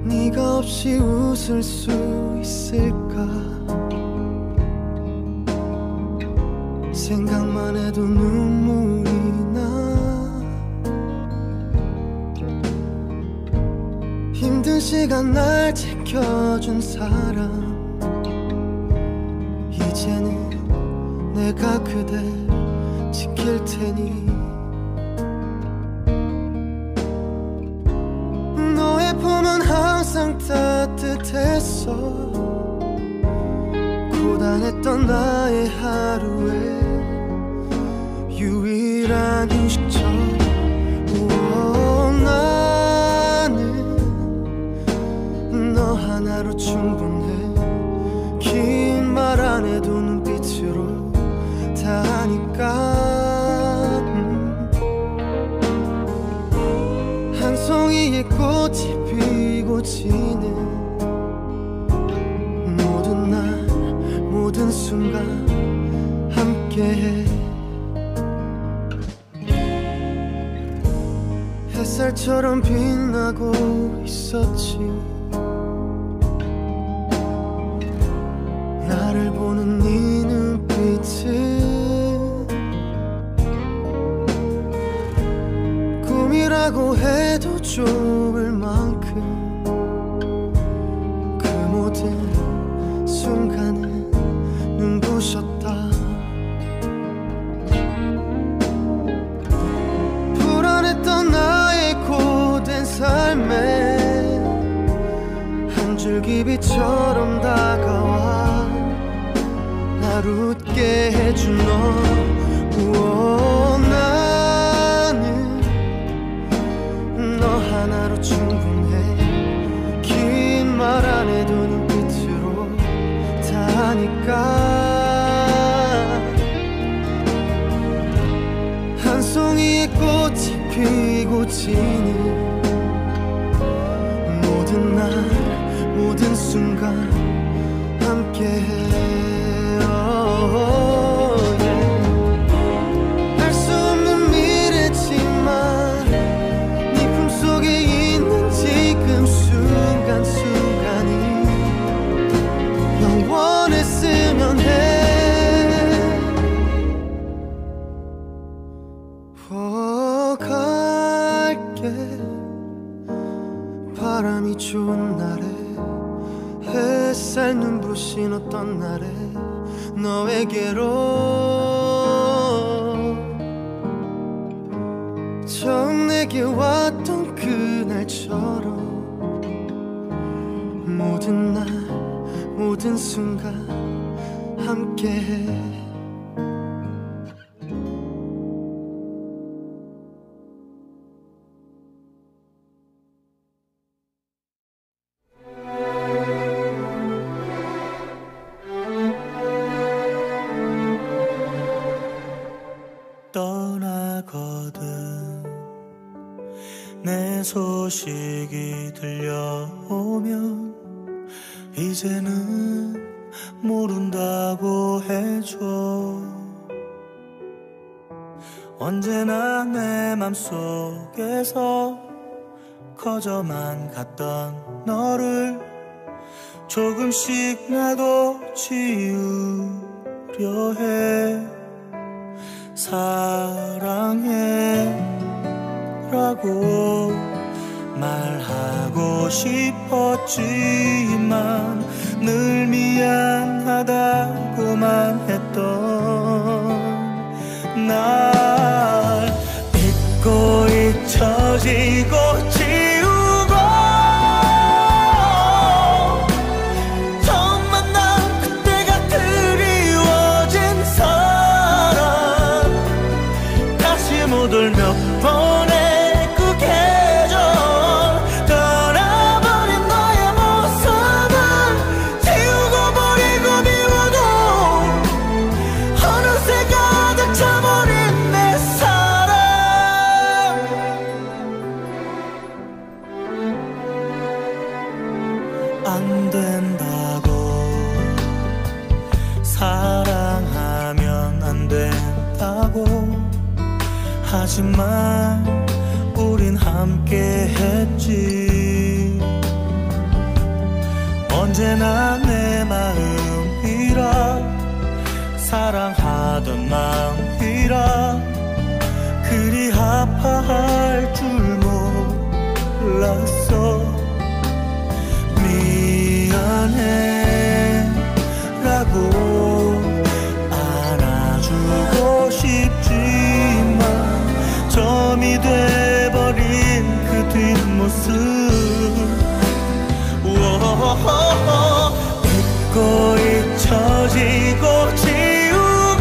네가 없이 웃을 수 있을까? 생각만 해도 눈물이 나. 힘든 시간 날 지켜준 사람, 이제는 내가 그댈 지킬 테니. 너의 품은 항상 따뜻했어. 고단했던 나의 하루에 유일한 휴식처. 나는 너 하나로 충분해. 긴 말 안 해도 눈빛으로 다 하니까. 한 송이의 꽃이 피고 지는 모든 날 모든 순간 함께해. 햇살처럼 빛나고 있었지. 나를 보는 네 눈빛은 꿈이라고 해도 좁을 만큼 그 모든 순간은 눈부셨다. 불안했던 나의 고된 삶에 한 줄기 빛처럼 다가와 날 웃게 해준 너. 나는 너 하나로 충분해. 긴 말 안 해도 눈빛으로 다 하니까. 한 송이의 꽃이 피고 지는 모든 날 모든 순간 함께해. 알 수 없는 미래지만 네 품속에 있는 지금 순간순간이 영원했으면 해. 갈게. 바람이 좋은 날에 햇살 눈부신 어떤 날에 너에게로 처음 내게 왔던 그날처럼 모든 날 모든 순간 함께해. 떠나거든 내 소식이 들려오면 이제는 모른다고 해줘. 언제나 내 맘속에서 커져만 갔던 너를 조금씩 나도 지우려 해. 사랑해 라고 말하고 싶었지만 늘 미안하다고만 했던 날 잊고 잊혀지고 지우고 처음 만난 그때가 그리워진 사람 다시 못 올 몇 번의 그 계절 떠나버린 너의 모습을 지우고 버리고 미워도 어느새 가득 차버린 내 사랑. 안 된다고 사랑하면 안 된다고 하지만 우린 함께 했지. 사랑하던 마음이라 그리 아파할 줄 몰랐어. 미안해 라고 안아주고 싶지만 점이 돼버린 그 뒷모습 잊고 잊혀지고 지우고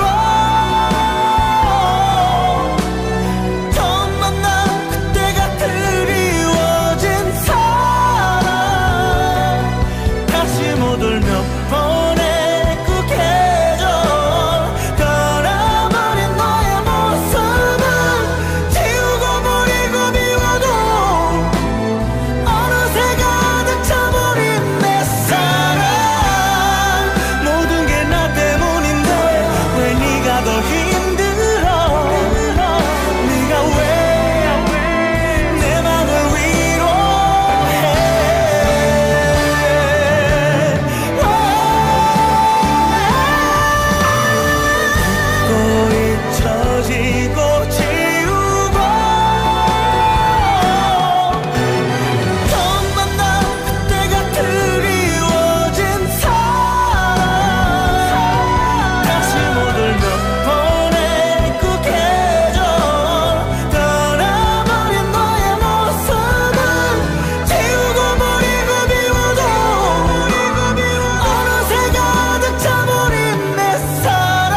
처음 만난 그때가 그리워진 사람 다시 못 올 몇 번의 그 계절 떠나버린 너의 모습은 지우고 버리고 미워도 어느새 가득 차버린 내 사랑 모든 게 나 때문인데 왜 네가 더 힘들어 네가 왜 내 맘을 위로해 잊고 잊혀지고 지우고 처음 만난 그때가 그리워진 사람 다시 못 올 몇 번의 그 계절 떠나버린 너의 모습은 지우고 버리고 미워도 어느새 가득 차버린 내 사랑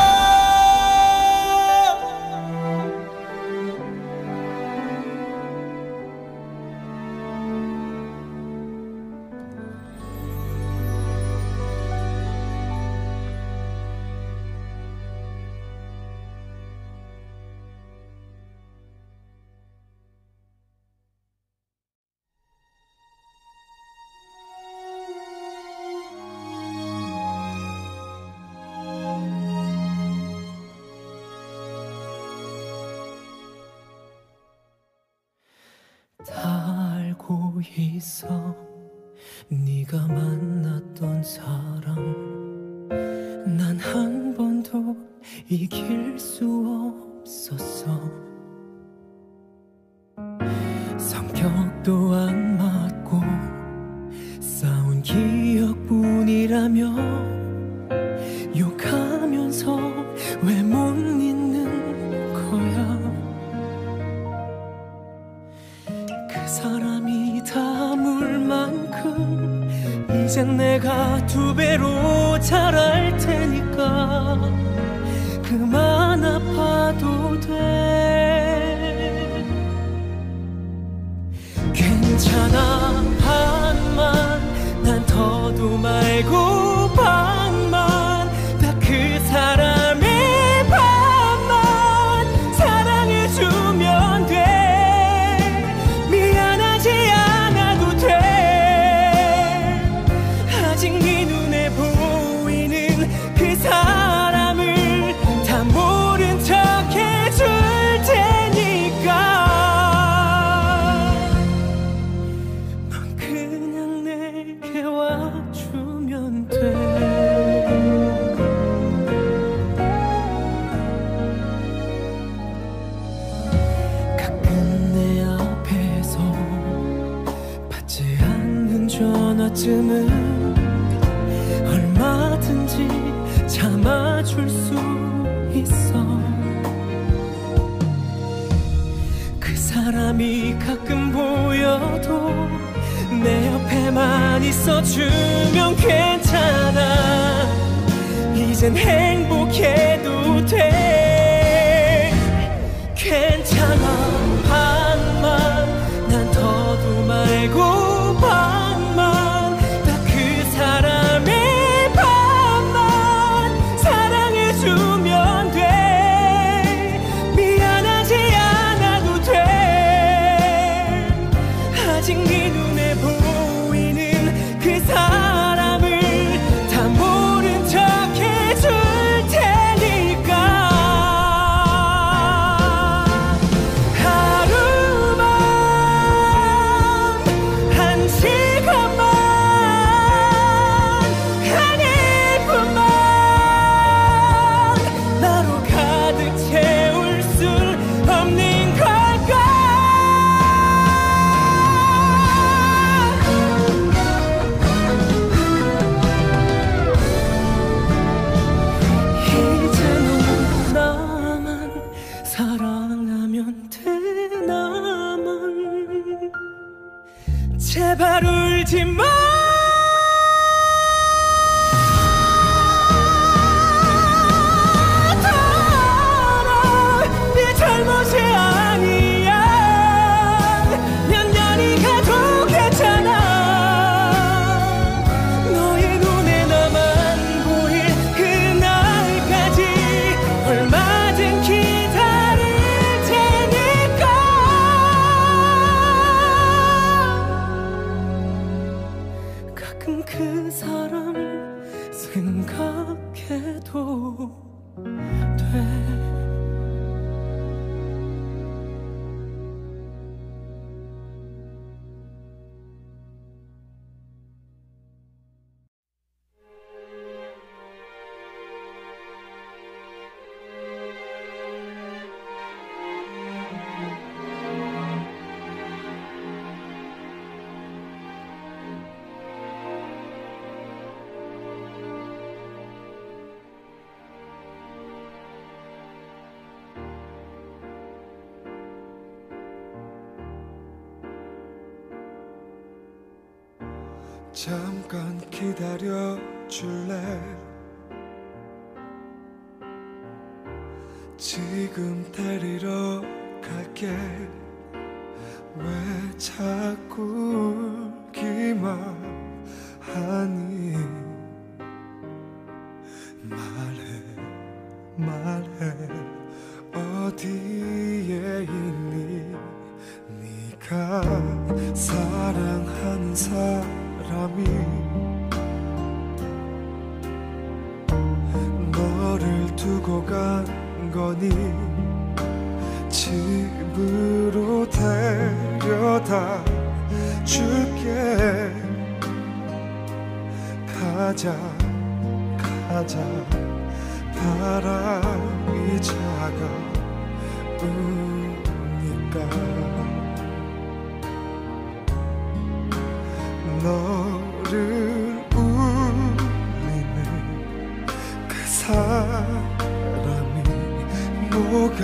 다 알고 있어 네가 만났던 사람 난 한 번도 이길 수 없었어. 성격도 안 맞고 싸운 기억뿐이라며 욕하면서 왜 못 잊는 거야. 그 사람이 닮을 만큼 이젠 내가 2배로 잘할 테니까 그만 아파도 돼. 괜찮아 반만 난 더도 말고 반만 다 그 사람의 반만 사랑해주면 돼. 미안하지 않아도 돼. 아직 네 눈에 보이는 그 사람을 다 모른 척 해줄 테니까 넌 그냥 내게 와주면 돼. 가끔 내 앞에서 받지 않는 전화쯤은 얼마든지 참아줄 수 있어. 그 사람이 가끔 보여도 내 옆에만 있어주면 괜찮아. 이젠 행복해도 돼. 괜찮아 반만 난 더도 말고 반만 다 그 사람의 반만 사랑해주면 돼. 미안하지 않아도 돼. 아직 네 눈에 보이는 그 사람을 다 모른 척 해줄 테니까 제발 울지 마. 네 잘못이 아니야. 몇 년이 가도 괜찮아. 너의 눈에 나만 보일 그날까지 얼마든 기다릴 테니까. 가끔 그 사람 생각해도 돼. 잠깐 기다려 줄래? 지금 데리러 갈게. 왜 자꾸 울기만 하니? 말해 어디에 있니? 네가 사랑하는 사람이 너를 두고 간 거니? 집으로 데려다 줄게. 가자 바람이 차가우니까. 너를 울리는 그 사람이 뭐가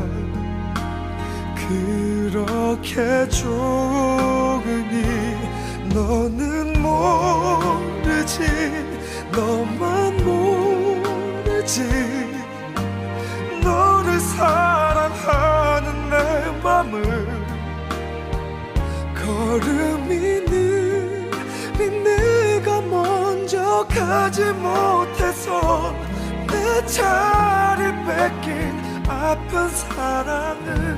그렇게 좋으니? 너는 모르지, 너만 모르지. 너를 사랑하는 내 맘을 걸음이 느린 내가 먼저 가지 못해서 내 자리 뺏긴 아픈 사랑을.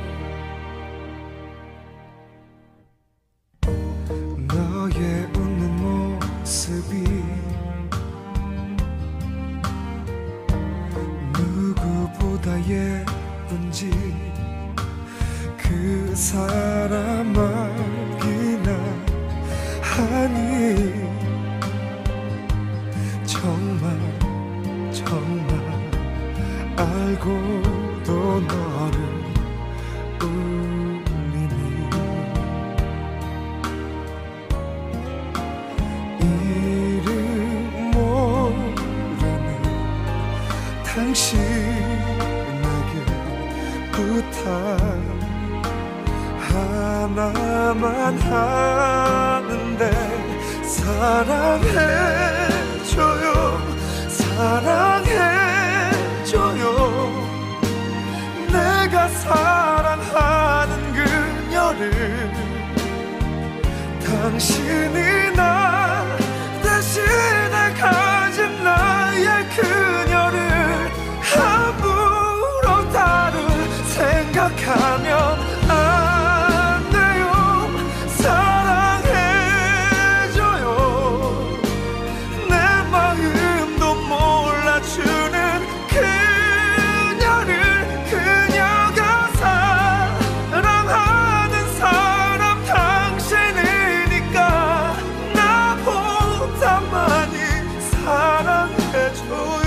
너의 웃는 모습이 누구보다 예쁜지 그 사람 알기나 하니? 정말 알고도 너를 울리니? 이름 모르는 당신에게 부탁 하나만 하는데, 사랑해줘요. 내가 사랑하는 그녀를. 당신이 나 대신에 가진 나의 그녀를 함부로 다룰 생각하면 안 돼요. 사랑해줘요. 내 마음도 몰라주는 그녀를. 그녀가 사랑하는 사람 당신이니까 나보다 많이 사랑해줘요.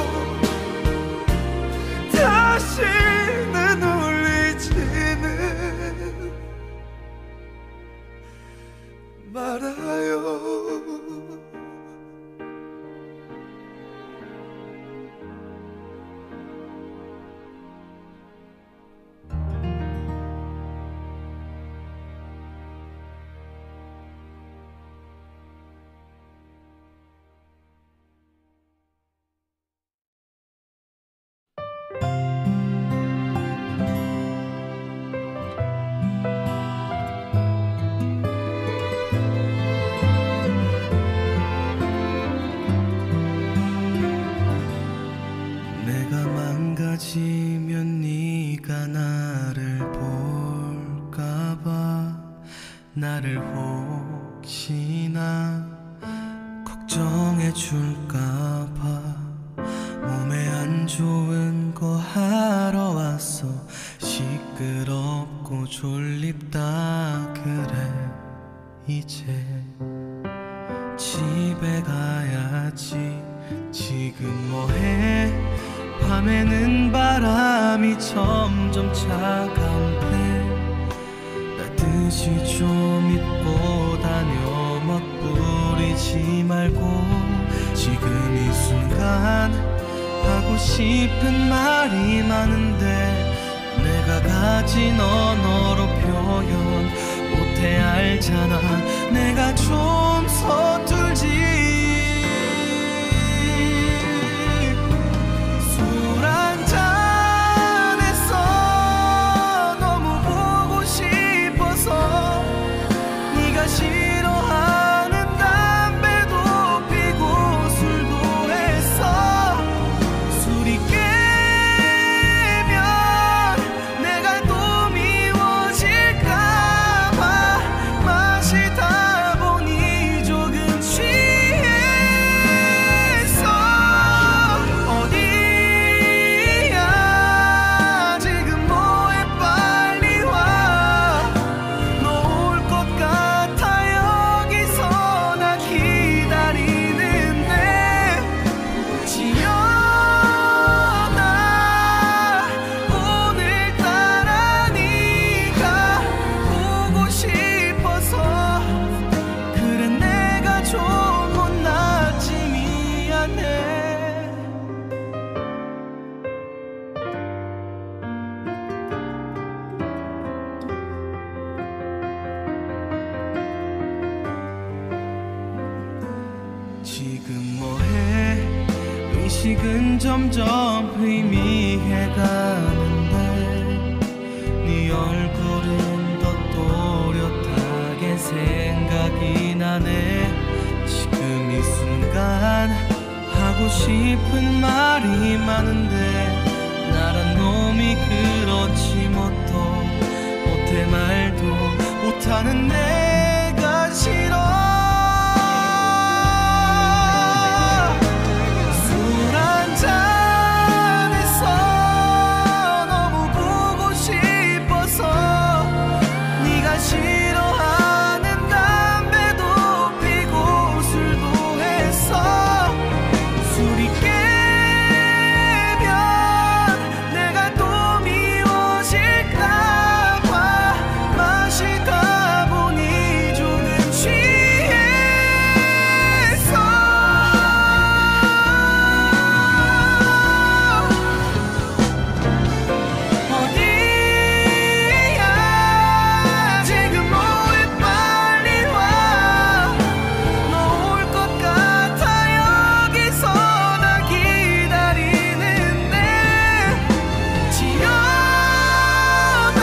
다시는 울리지는 말아요. 혹시나 걱정해줄까봐 몸에 안 좋은 거 하러 왔어. 시끄럽고 졸립다 그래. 이제 집에 가야지. 지금 뭐해? 밤에는 바람이 점점 차가운데 따뜻이 좀 입고 다녀. 멋부리지 말고. 지금 이 순간 하고 싶은 말이 많은데 내가 가진 언어로 표현 못해. 알잖아 내가 좀 서툴지. 술 한잔 했어. 너무 보고 싶어서. 네가 싫어하는 담배도 피고 술도 했어. 술이 깨면 내가 또 미워질까봐 마시다 보니 조금 취했어. 어디야 지금 뭐해? 빨리 와. 너 올 것 같아. 여기서 나 기다리는데. 지연아 오늘따라 네가 보고 싶어서. 그래 내가 좀 못났지. 미안해. 지금 뭐해? 의식은 점점 희미해가는데 네 얼굴은 더 또렷하게 생각이 나네. 지금 이 순간 하고 싶은 말이 많은데 나란 놈이 그렇지 못해 말도 못하는 내가 싫어. 술 한잔 했어. 너무 보고 싶어서. 네가 싫어하는 담배도 피고 술도 했어. 술이 깨면 내가 또 미워질까봐 마시다 보니 조금 취했어. 어디야 지금 뭐해? 빨리 와. 너 올 것 같아. 여기서 나 기다리는데. 지연아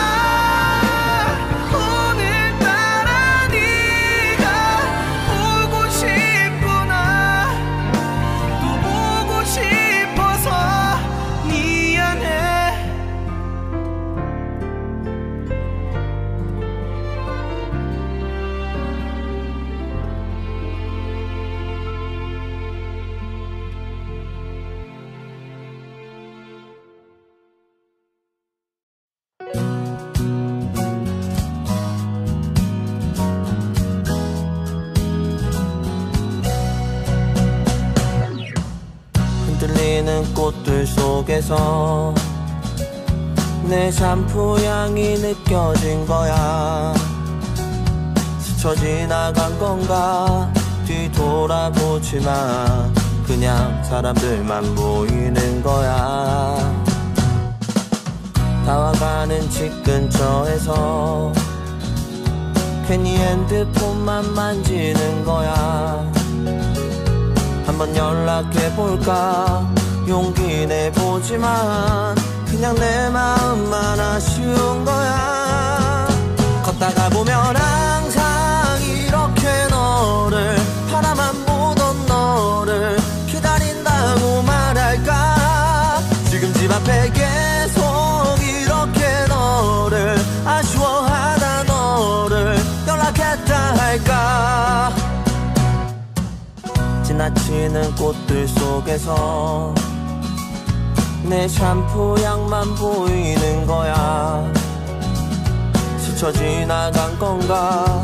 오늘따라 네가 보고 싶구나. 또 보고 싶어서 미안해. 흔들리는 꽃들 속에서 내 샴푸 향이 느껴진 거야. 스쳐 지나간 건가 뒤돌아보지만 그냥 사람들만 보이는 거야. 다와가는 집 근처에서 괜히 핸드폰만 만지는 거야. 한번 연락해볼까 용기 내보지만 그냥 내 마음만 아쉬운 거야. 걷다가 보면 항상 이렇게 너를 바라만 보던 너를 기다린다고 말할까. 지금 집 앞에 계속 이렇게 너를 아쉬워하다 너를 연락했다 할까. 스치는 꽃들 속에서 내 샴푸 향만 보이는 거야. 스쳐 지나간 건가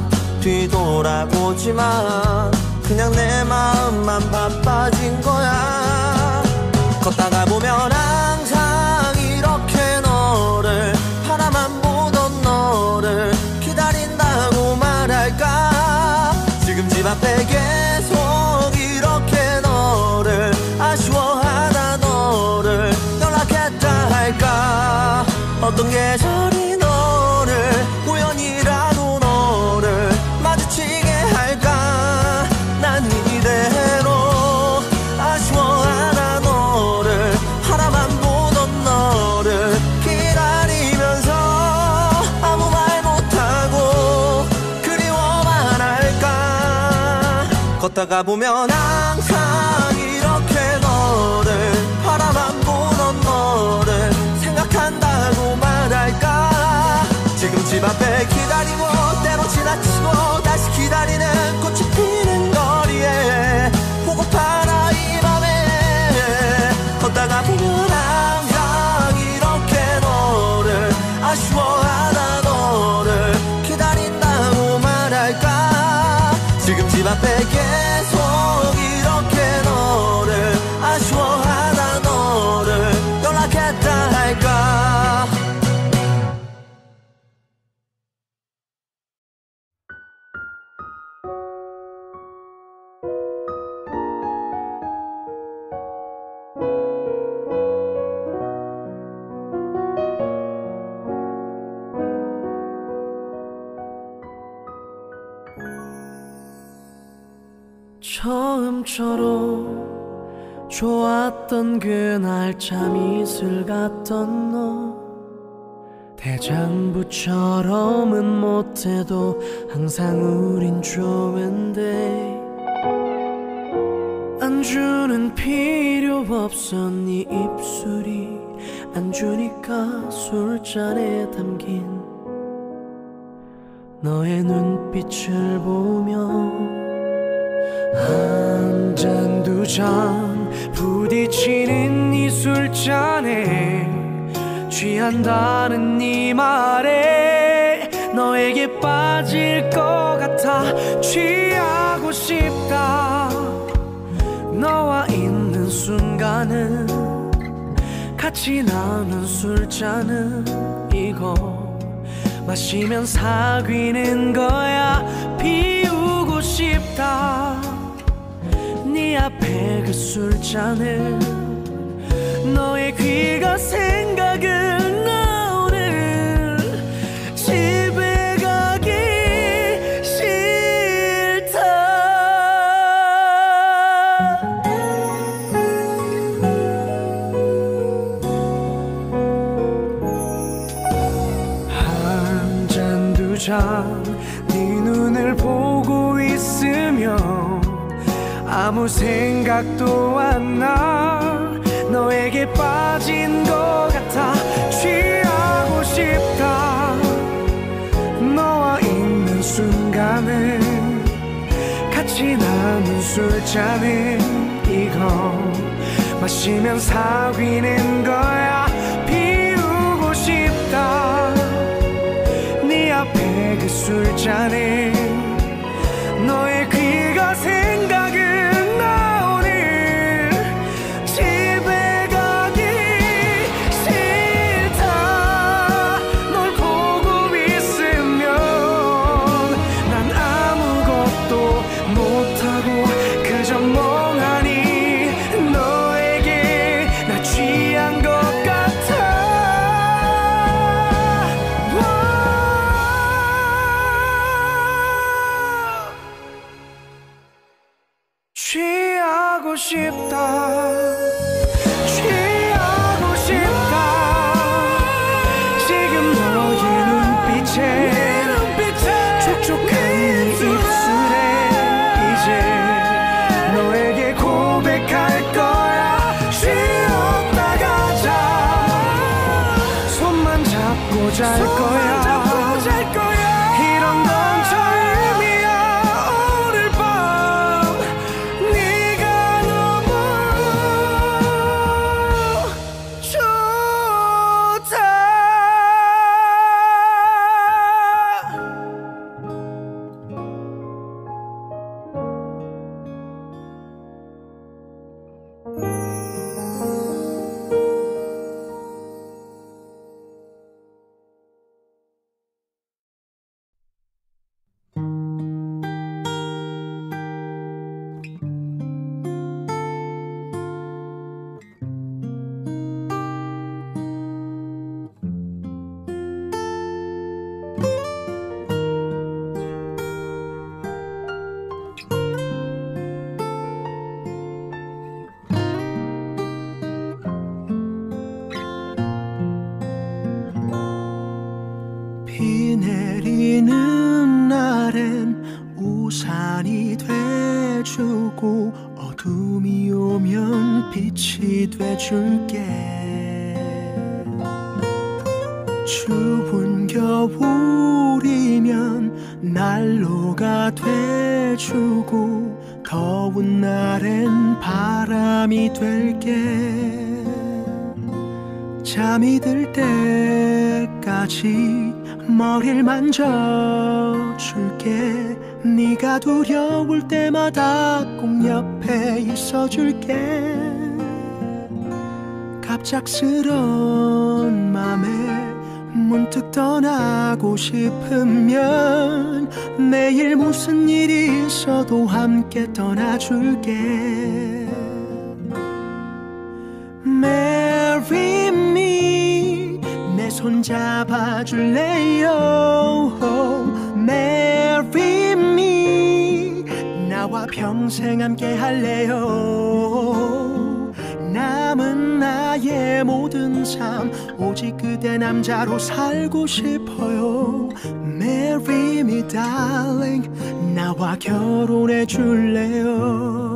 뒤돌아보지만 그냥 내 마음만 바빠진 거야. 걷다가 보면 항상 이렇게 너를 바라만 보던 너를 기다린다고 말할까. 지금 집 앞에 계속 이렇게 너를 아쉬워하다 너를 연락했다 할까. 어떤 계절이 너를 우연이라도 너를 마주치게 할까. 난 이대로 아쉬워하다 너를 바라만 보던 너를 기다리면서 아무 말 못하고 그리워만 할까. 걷다가 보면 항상 이렇게 너를 바라만 보던 너를 생각한다고 말할까. 지금 집 앞에 기다리고 때로 지나치고 다시 기다리는 꽃이 피는 거리에 보고파라 이 밤에. 걷다가 보면 항상 이렇게 너를 아쉬워하다 너를 기다린다고 말할까. 지금 집 앞에 계속 이렇게 너를 아쉬워하다 너를 연락했다 할까. 처음처럼 좋았던 그날 참 이슬 같던 너. 대장부처럼은 못해도 항상 우린 좋은데 안주는 필요 없어. 네 입술이 안주니까 술잔에 담긴 너의 눈빛을 보며 한 잔 두 잔 부딪히는 이 술잔에 취한다는 네 말에 너에게 빠질 것 같아 취하고 싶다. 너와 있는 순간은 같이 나눈 술잔은 이거 마시면 사귀는 거야. 비우고 싶다. 네 앞에 그 술잔을 너의 귀가 생각은 나 오늘 집에 가기 싫다. 한 잔 두 잔 네 눈을 보고 있으면 아무 생각도 안 나. 너에게 빠진 것 같아 취하고 싶다. 너와 있는 순간을 같이 나눈 술잔은 이거 마시면 사귀는 거야. 비우고 싶다. 네 앞에 그 술잔에 너의 귀가 생각은 나 오늘 집에 가기 싫다. 널 보고 있으면 난 아무것도 못하고 그저 멍하니 너에게 나 취한 것 같아. 취하고 싶다. 취하고 싶다. 지금 너의 눈빛에 촉촉한 네 입술에 이제 너에게 고백할 거야. 쉬었다 가자. 손만 잡고 잘 거야. 이런 건 처음이야. 오늘 밤 네가 우산이 돼주고 어둠이 오면 빛이 돼줄게. 추운 겨울이면 난로가 돼주고 더운 날엔 바람이 될게. 잠이 들 때까지 머리를 만져줄게. 네가 두려울 때마다 꼭 옆에 있어줄게. 갑작스런 맘에 문득 떠나고 싶으면 내일 무슨 일이 있어도 함께 떠나줄게. Marry me, 내 손 잡아줄래요? Marry me, 나와 평생 함께 할래요? 남은 나의 모든 삶 오직 그대 남자로 살고 싶어요. Marry me darling, 나와 결혼해 줄래요?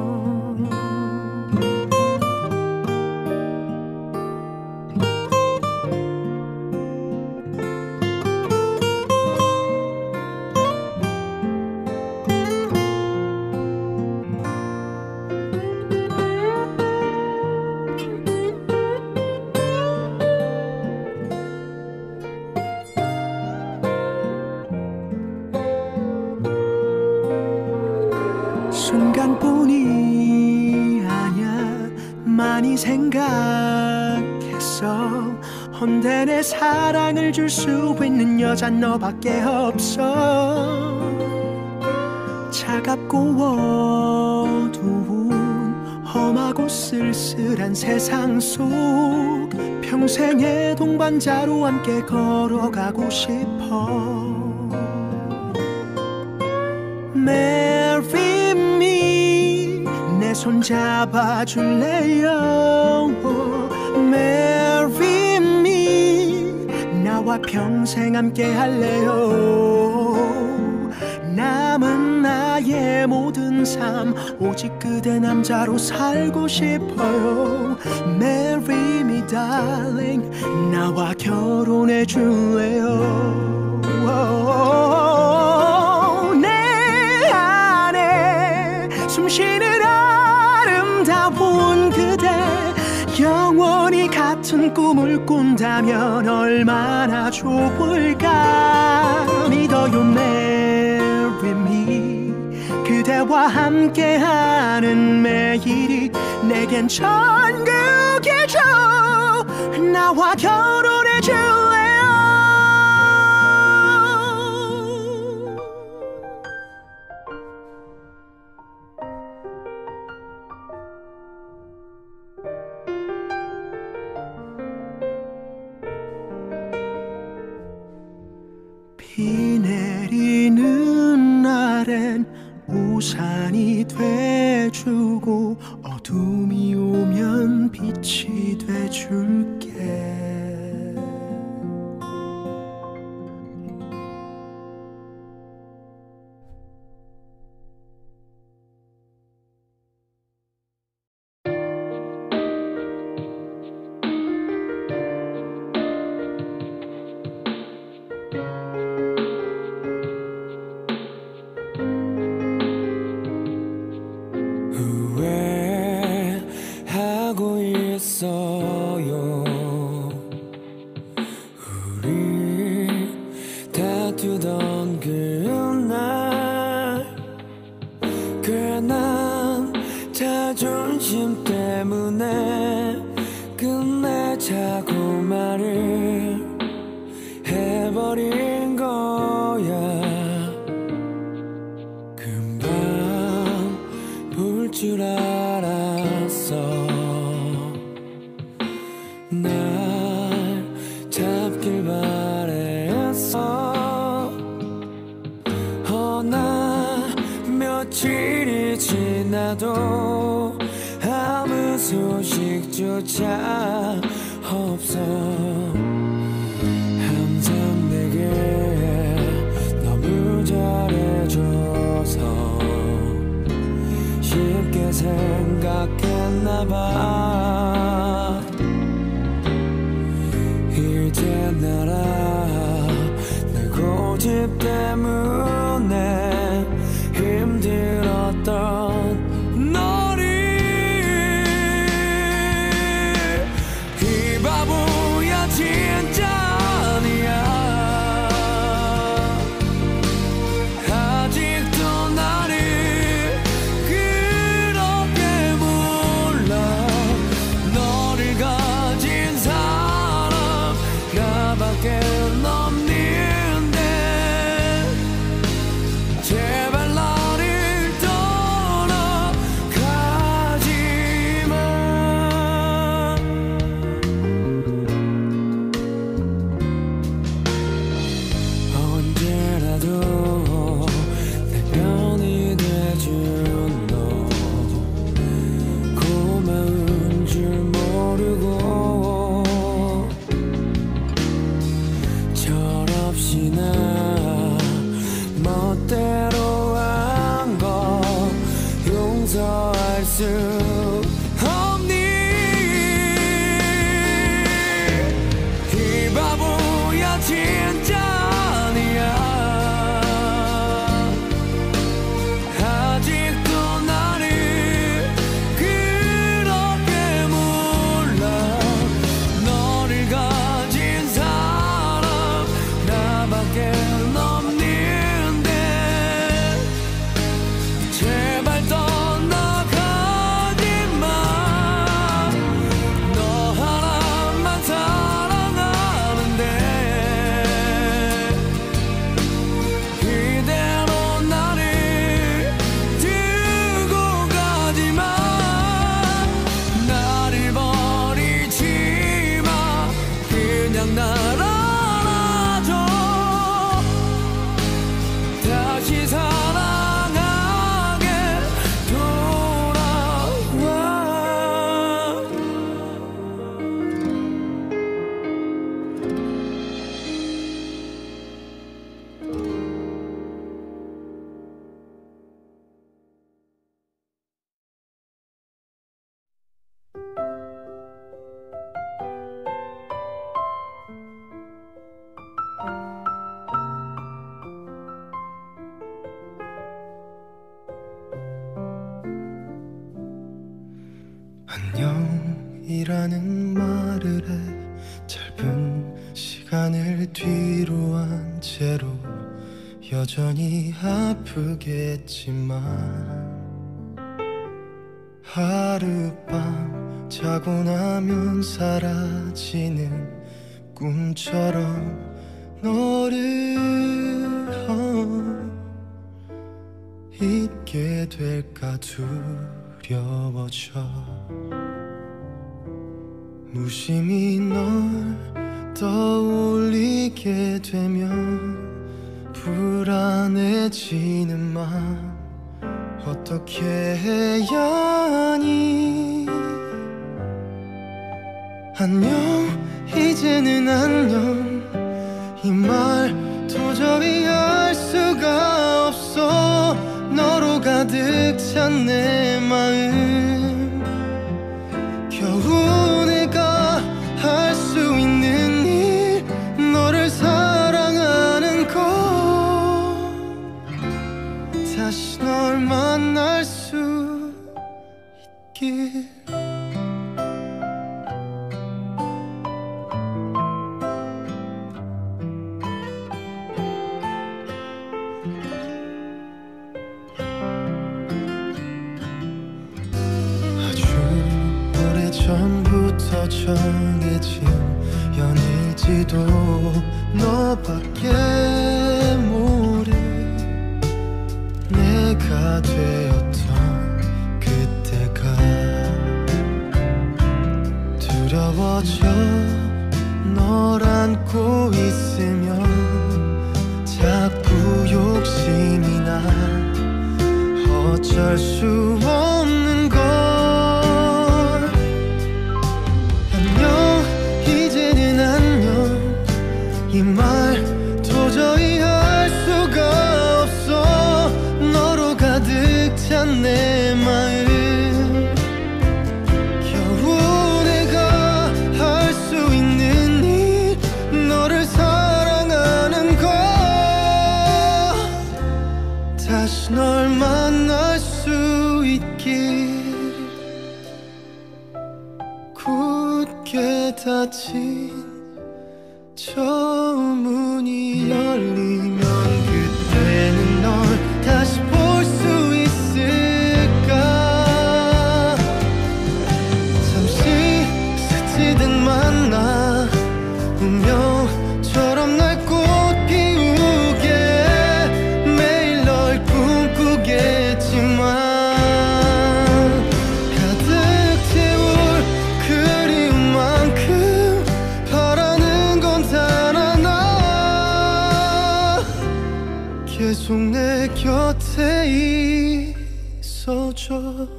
순간뿐이 아냐 많이 생각했어. 헌데 내 사랑을 줄 수 있는 여잔 너밖에 없어. 차갑고 어두운 험하고 쓸쓸한 세상 속 평생의 동반자로 함께 걸어가고 싶어. Marry me, 내 손 잡아줄래요? Marry me, 나와 평생 함께 할래요? 남은 나의 모든 삶 오직 그대 남자로 살고 싶어요. Marry me darling, 나와 결혼해 줄래요? 숨쉬는 아름다운 그대, 영원히 같은 꿈을 꾼다면 얼마나 좋을까. 믿어요 Marry me, 그대와 함께하는 매일이 내겐 천국이죠. 나와 결혼해 줄래요? 비 내리는 날엔 우산이 돼주고 어둠이 오면 빛이 돼줄게. 후회하고 있어요. 우리 다투던 그날, 괜한 자존심 때문에 끝내자고 말을 해버린 거야. 볼 줄 알았어. 날 잡길 바랬어. 허나 며칠이 지나도 아무 소식조차 없어. 항상 내게 너무 잘해줘서 생각했나봐. 이제 날아 내 고집 때문에 힘들었던 너를 이 바보야 진짜 아니야. 아직도 나를 그렇게 몰라. 너를 가진 사람 나밖에 없는데 제발 나를 떠나가지 마. 언제라도 내 편이 돼준 너 고마운 줄 모르고 철없이 나 멋대로 한 거 용서할 수 없니. 이 바보야 진짜 아니야. 아직도 나를 그렇게 몰라. 너를 가진 사람 나밖에 없는데 제발 떠나가지 마. 너 하나만 사랑하는데 이대로 나를 두고 가지 마. 나를 버리지 마. 그냥 날 안아줘. 다시 사랑하게 돌아와. 안녕이라는 말을 해 짧은 시간을 뒤로 한 채로 여전히 아프겠지만 하룻밤 자고 나면 사라지는 꿈처럼 너를 잊게 될까 두려워져. 무심히 널 떠올리게 되면 불안해지는 맘 어떻게 해야 하니. 안녕 이제는 안녕 이 말 도저히 할 수가 없어. 너로 가득 찬 내 마음 겨우 내가 할 수 있는 일 너를 사랑하는 것. 다시 널 만날 수 있길. 전부터 정해진 연일지도 너밖에 모를 내가 되었던 그때가 두려워져. 널 안고 있으면 자꾸 욕심이 나. 어쩔 수 없는 걸. 이 말 도저히 할 수가 없어. 너로 가득 찬 내 마음 닫힌 저 문이 열리면 그때는 널 다시 볼 수 있을까. 잠시 스치듯 만나 운명처럼 날 꽃 피우게 매일 널 꿈꾸겠지만 계속 내 곁에 있어줘.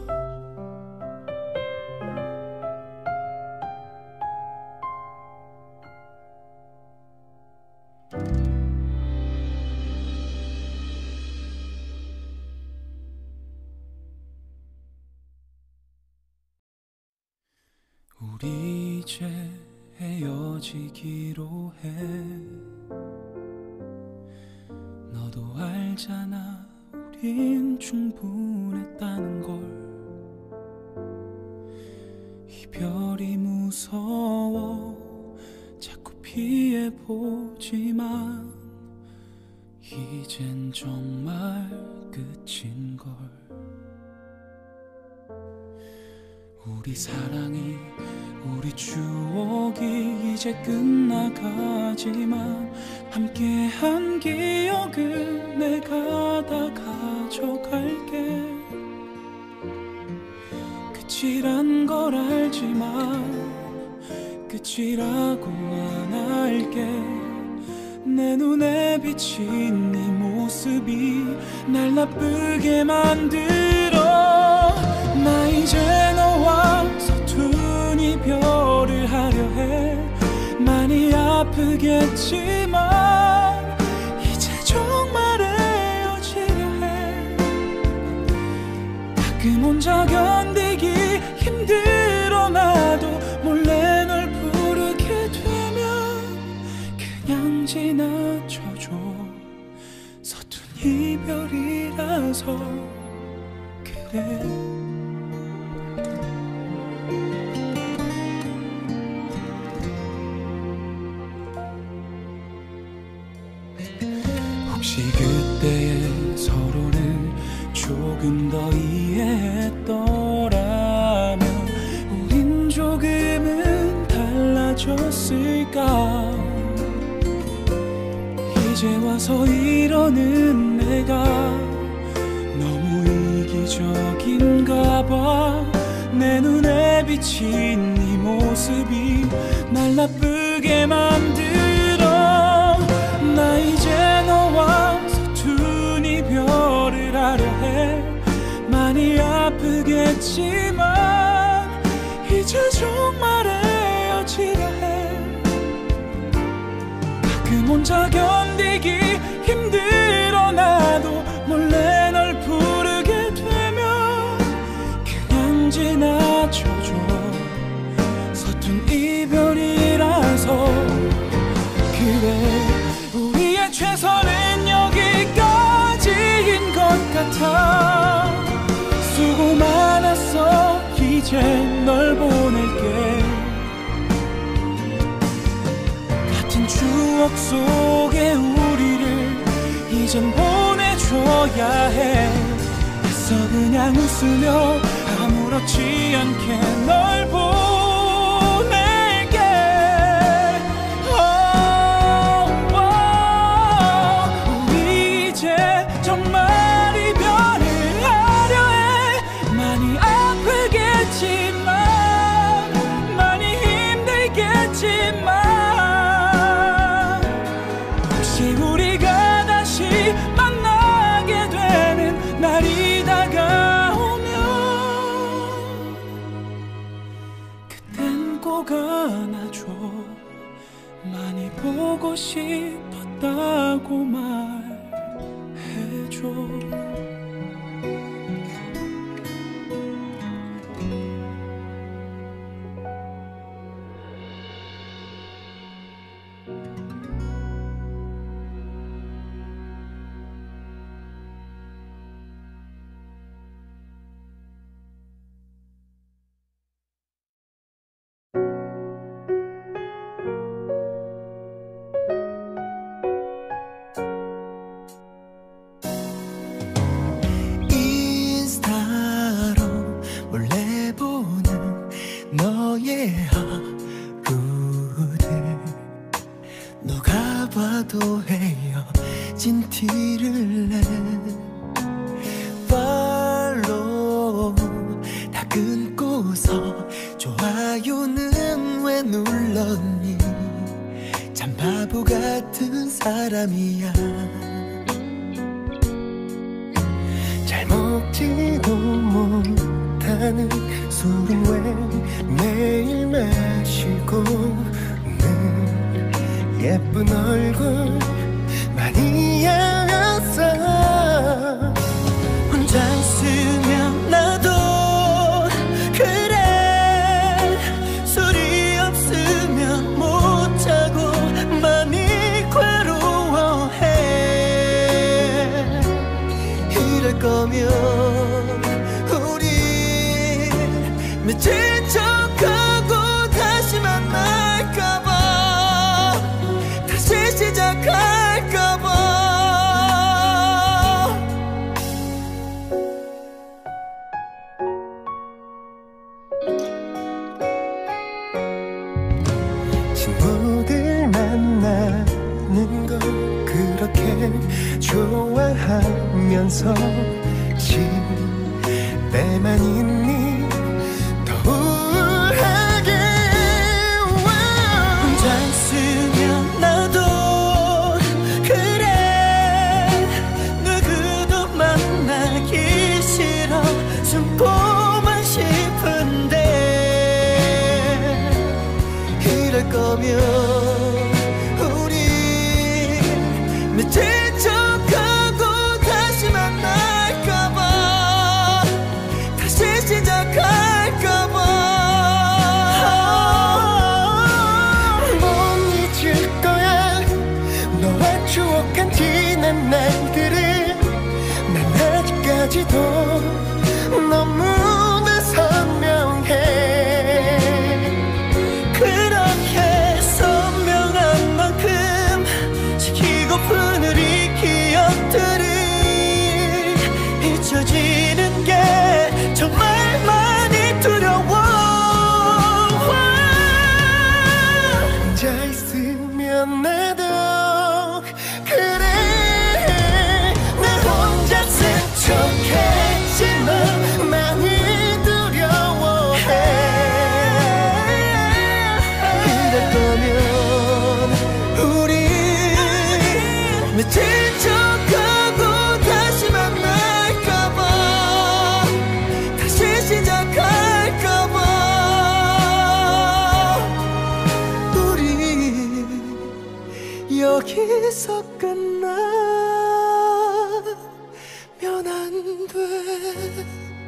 우리 이제 헤어지기로 해. 너도 알잖아, 우린 충분했다는 걸. 이별이 무서워 자꾸 피해보지만 이젠 정말 끝인걸. 우리 사랑이, 우리 추억이 이제 끝나가지만 함께한 기억은 내가 다 가져갈게. 끝이란 걸 알지만 끝이라고 안 할게. 내 눈에 비친 네 모습이 날 나쁘게 만들어. 나 이제 너와 서툰 이별을 하려 해. 많이 아프겠지만 이제 정말 헤어지려 해. 가끔 혼자 견디기 힘들어. 나도 몰래 널 부르게 되면 그냥 지나쳐줘. 서툰 이별이라서 그래. 혹시 그때의 서로를 조금 더 이해했더라면 우린 조금은 달라졌을까. 이제 와서 이러는 내가 너무 이기적인가 봐. 내 눈에 비친 네 모습이 날 나쁘게 만들어. 나 이제 너와 서툰 이별을 하려 해. 많이 아프겠지만 이제 정말 헤어지려 해. 가끔 혼자 견디기 힘들어. 나도 몰래 널 부르게 되면 그냥 지나쳐줘. 서툰 이별이라서 그래. 우리의 최선은 여기까지인 것 같아. 수고 많았어. 이제 널 보낼게. 같은 추억 속에 우리를 이젠 보내줘야 해. 애써 그냥 웃으며 아무렇지 않게 널 보낼게. 우리 이제 정말 이별을 하려 해. 많이 아프겠지만 많이 힘들겠지만 혹시 우리가 다시 만나게 되는 날이 다가오면 그땐 꼭 안아줘. 많이 보고 싶었다고 말해줘. 사람이야. 잘 먹지도 못하는 술은 왜 매일 마시고 늘 예쁜 얼굴 많이 알았어. 혼자 있으면 나도 그래. 술이 없으면 못 자고 많이 괴로워해. 이럴 거면 우리 미친 척하고 다시 만날까봐, 다시 시작할까봐. 친구들 만나는 거 그렇게 좋아하면서 집에만 있니 더 우울하게. 혼자 있으면 나도 그래. 누구도 만나기 싫어. 숨고만 싶은데 이럴 거면 우리 미친 척하고 다시 만날까봐, 다시 시작할까봐. 못 잊을 거야 너와 추억한 지난 날들을. 난 아직까지도 너무나 선명해. 그렇게 선명한 만큼 지키고픈 우리 기억들을 잊혀지는 게 정말 많이 두려워. 혼자 있으면 나도 그래. 나 혼자 쓴 척했지만 많이 두려워해. 이럴 거면 우리 미친 척하고 다시 만날까봐, 다시 시작할까봐. 우리 여기서 끝나면 안 돼.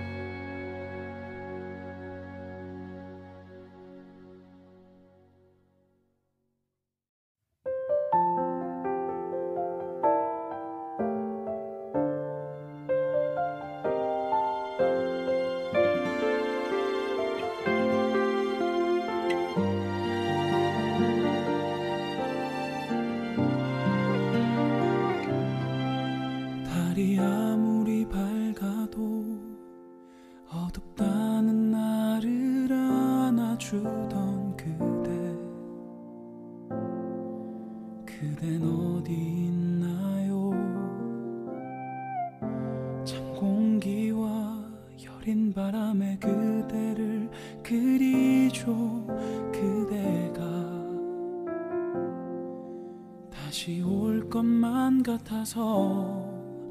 달이 아무리 밝아도 어둡다는 나를 안아주던 그댄 어디 있나요? 찬 공기와 여린 바람에 그대를 그리죠. 그대가 다시 올 것만 같아서,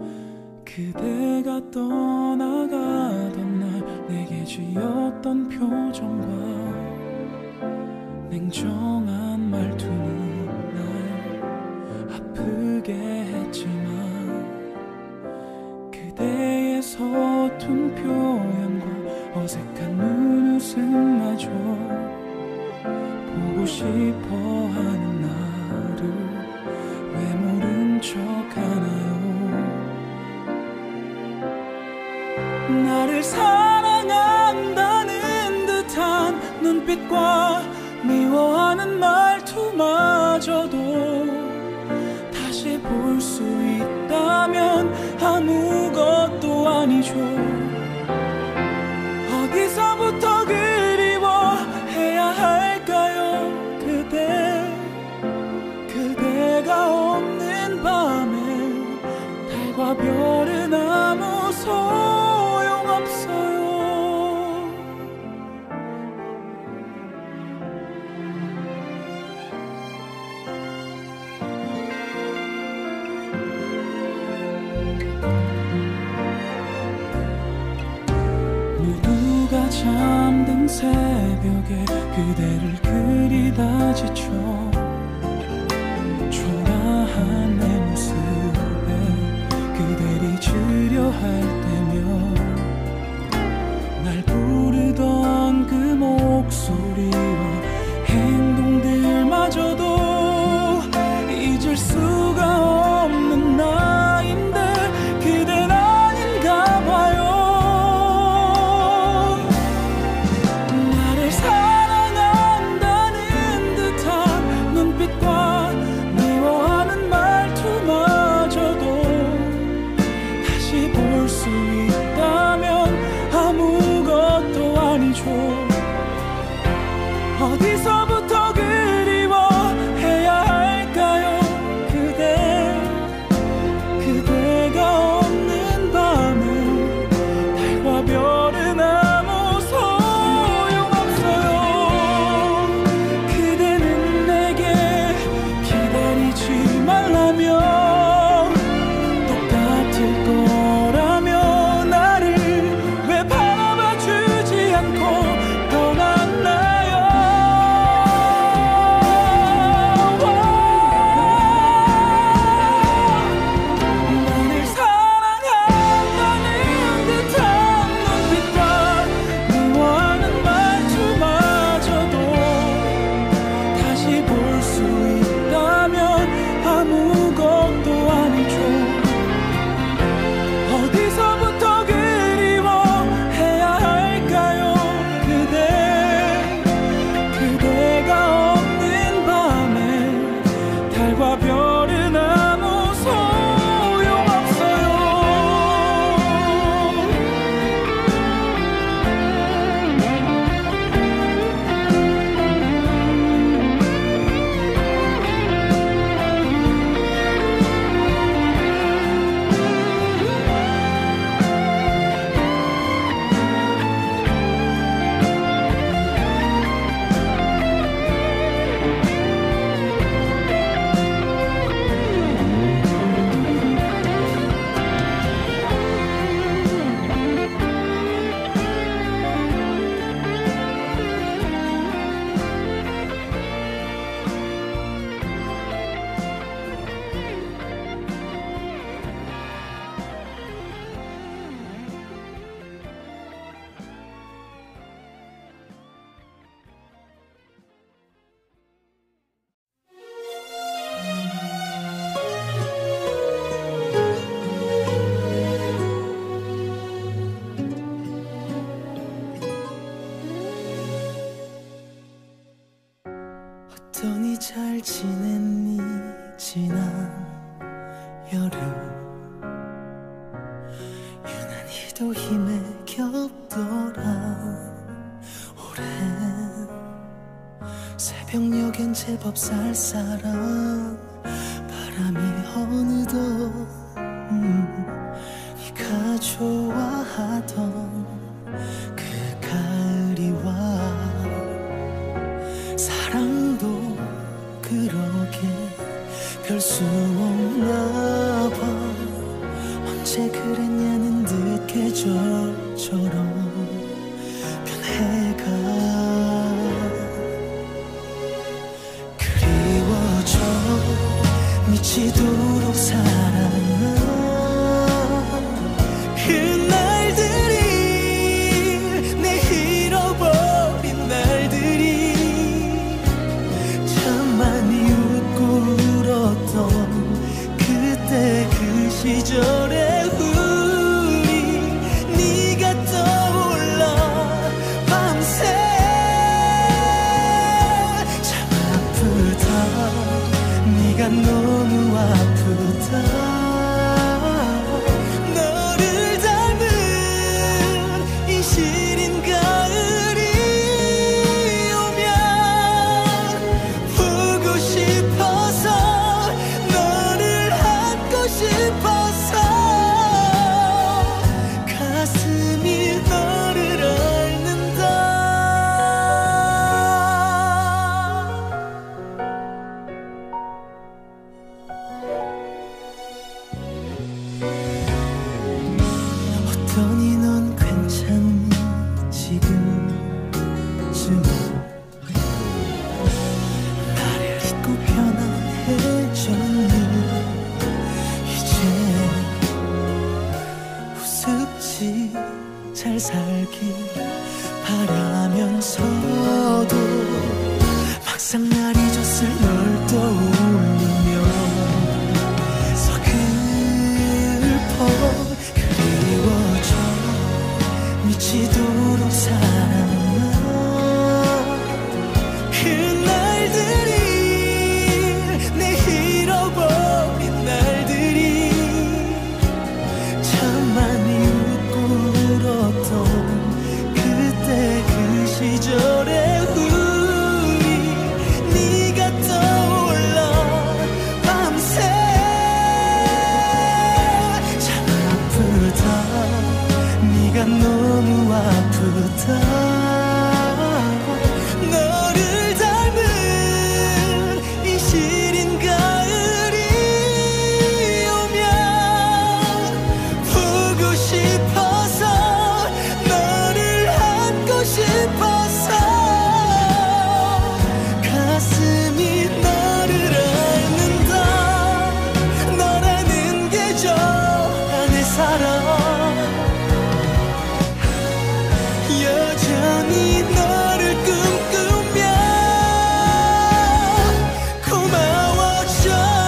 그대가 떠나가던 날 내게 지었던 표정과 냉정한 말투는 날 아프게 했지만, 그대의 서툰 표현과 어색한 눈웃음마저 보고 싶어하는 나를 왜 모른 척하나요? 나를 사랑한다는 듯한 눈빛과 미워하는 말투마저도 다시 볼 수 있다면 아무것도 아니죠. 어디서부터 그리워해야 할까요? 그대가 없는 밤에 달과 별은 아무 소용없어요. 잠든 새벽에 그대를 그리다 지쳐 초라한 내 모습에 그대를 잊으려 할 때면 날 부르던 그 목소리와 행동들마저도 잊을 수가 없는 나인데 그댄 아닌가 봐요. 나를 사랑한다는 듯한 눈빛과 미워하는 말투마저도 다시 볼 수 있다면 아무것도 아니죠. 어디서부터 그리워해야 할까요? 그대가 없는 밤에 달과 별은 아무 소용없어요. 그대는 내게 기다리지 말라며 똑같을 거라며 나를 왜 바라봐 주지 않고 떠났나요? 나를 사랑한다는 듯한 눈빛과 미워하는 말투마저도 다시 볼 수 있다면 아무것도 아니죠. 어디서부터 그리워해야 할까요? 그대가 없는 밤에 달과 별은 아무 소용없어요. 어떠니 잘 지냈니 지난 여름 유난히도 힘에 겹더라. 오랜 새벽녘엔 제법 쌀쌀한 바람이 어느덧 네가 좋아하던 그 가을이 와. 사랑도 그러게 별 수 없나 봐. 언제 그랬냐는 듯 계절처럼 변해가. 그리워져 미치도록 사랑한 그날들이 내 잃어버린 날들이 참 많이 웃고 울었던 그때 그 시절의 우리 네가 떠올라 밤새. 참 아프다 네가 너무 아프다. 너를 닮은 이 시린 가을이 오면 보고 싶어서 너를 안고 싶어서 가슴이 너를 앓는다. 어떠니 넌 괜찮니 지금 잘 살길 바라면서도 막상 날이 졌을 널 떠올리며 서글퍼 그리워져 미치도록 사랑한 그날들이 내 잃어버린 날들이 참 많이 웃고 울었던 그때 그 시절의 우리 네가 떠올라 밤새 참 아프다 네가 너무 아프다 너를 닮은 이 시린 가을이 오면 보고 싶어서 너를 안고 싶어서 가슴이 너를 앓는다 너라는 계절 안에 살아 여전히 너를 꿈꾸며 고마워져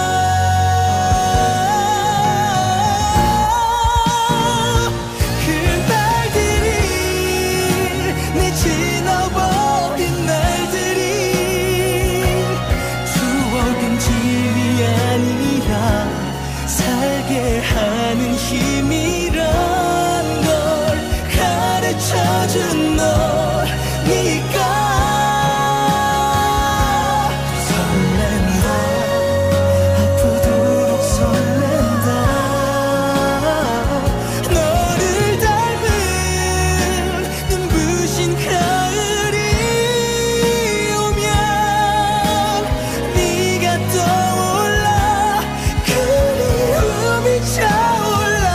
그날들이 내 지나버린 날들이 추억은 진리 아니라 살게 하는 힘이란 걸 가르쳐준 너니까 설렌다 아프도록 설렌다 너를 닮은 눈부신 가을이 오면 네가 떠올라 그리움이 차올라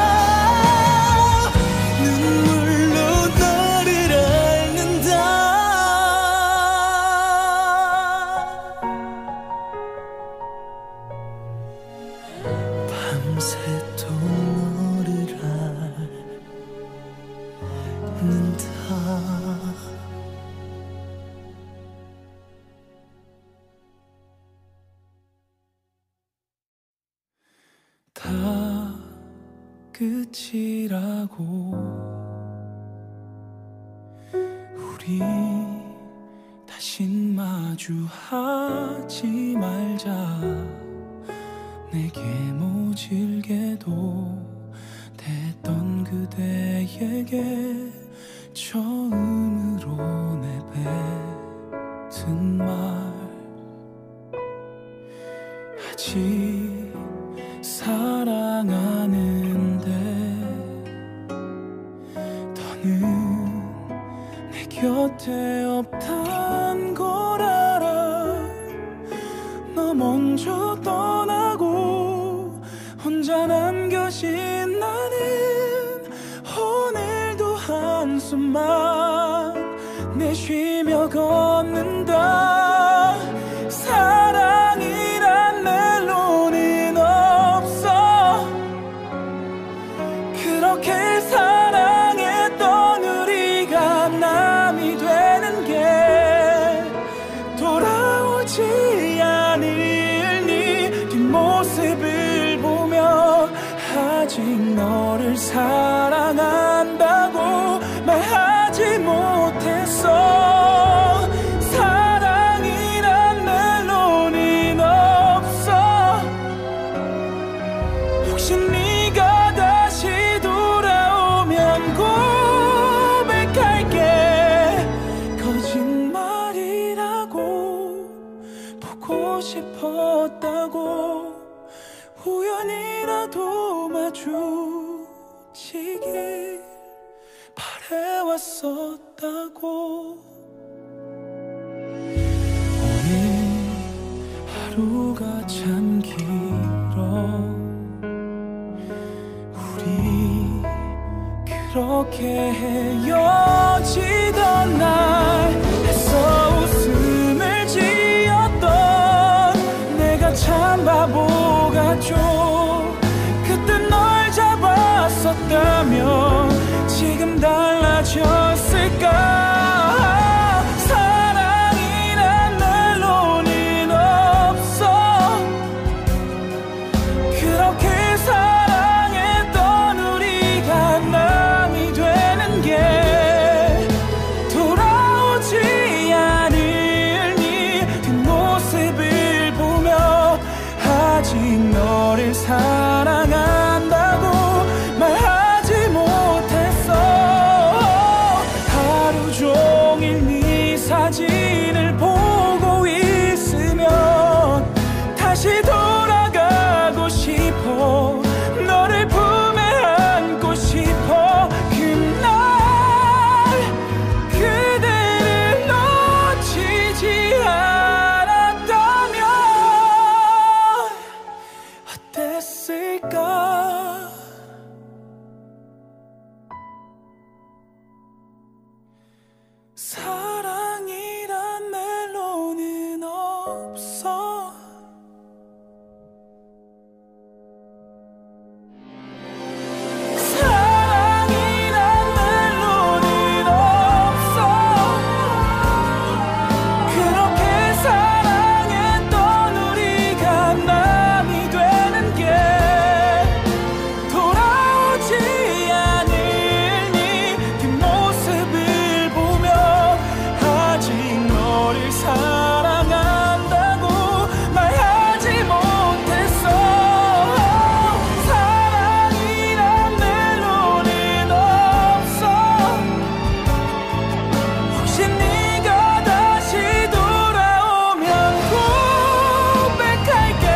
눈물로 너를 앓는다 밤새도록 너를 앓는다 다 끝이라고 우리 다신 마주하지 말자 내게 모질게도 됐던 그대에게 처음으로 내뱉은 말 아직 사랑하는데 더는 내 곁에 없단 걸 알아 너 먼저 떠나고 혼자 남겨진 나는 오늘도 한숨만 내쉬며 걷는다 사랑이란 멜로는 없어 그렇게 사랑했던 우리가 남이 되는 게 돌아오지 않으니 뒷모습을 보며 아직 너를 사랑한다고 말하지 못했어 사랑이란 멜로는 없어 혹시 네가 다시 돌아오면 고백할게 거짓말이라고 보고 싶었다고 우연이라도 마주치길 바래왔었다고 오늘 하루가 참 길어 우리 그렇게 헤어지던 날 애써 웃음을 지었던 내가 참 바보 같죠 그때 널 잡았었다면 지금 달라졌을까? 사랑이란 멜로는 없어. 그렇게 사랑했던 우리가 남이 되는 게 돌아오지 않으니 그 모습을 보며 아직 너를 사랑한다고 말하지 못했어. 하루 종일 네 사진을 보고 있으면 다시 돌아가고 싶어. 너를 품에 안고 싶어. 그날 그대를 놓치지 않았다면 어땠을까? 사랑이란 멜로는 없어. 사랑이란 멜로는 없어. 그렇게 사랑했던 우리가 남이 되는 게 돌아오지 않으니 그 모습을 보며 아직 너를 사랑한다고 말하지 못했어. 사랑이란 멜로는 없어. 혹시 네가 다시 돌아오면 고백할게.